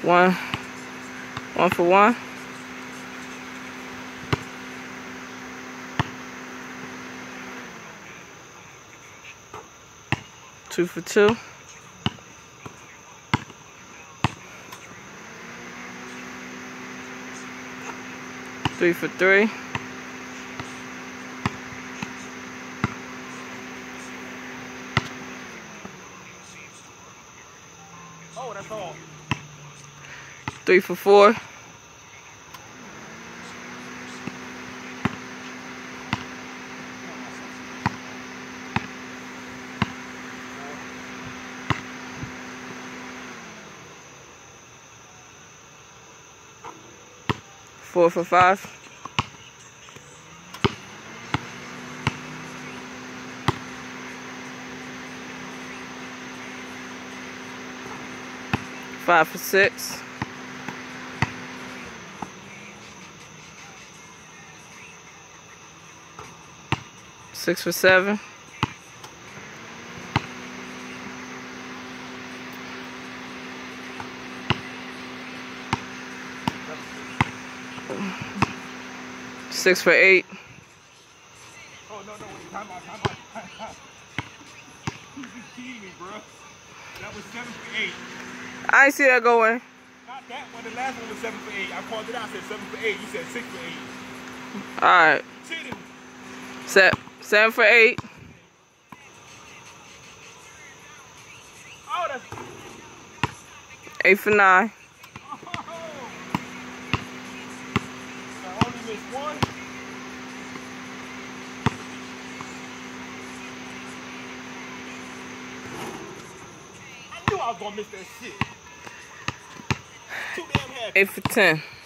One for one. Two for two. Three for three. Oh, that's all. Three for four. Four for five. Five for six. Six for seven. Six for eight. Oh, no, time out. You just cheating me, bro. That was 7 for 8. I ain't see that going. Not that one. The last one was 7 for 8. I called it out. I said 7 for 8. You said 6 for 8. Alright. Cheating. 7 for 8. Oh, that's... 8 for 9. Oh. I only missed one. I knew I was going to miss that shit. Too damn happy. 8 for 10.